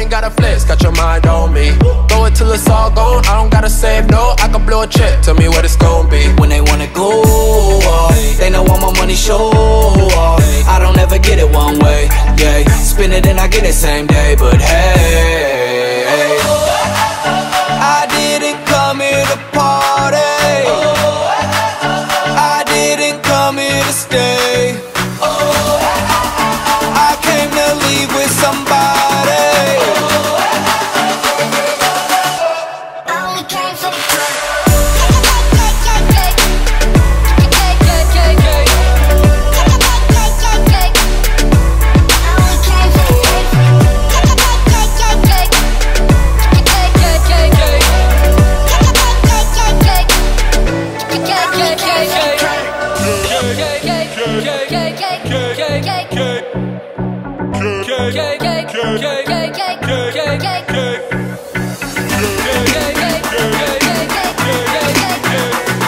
ain't gotta flex, got your mind on me. Throw it till it's all gone, I don't gotta save no. I can blow a check, tell me what it's gon' be. When they wanna go off, they know all my money show off. I don't ever get it one way, yeah. Spin it and I get it same day, but hey, I didn't come here to party, I didn't come here to stay. I came to leave with somebody.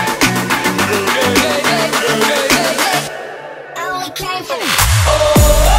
Oh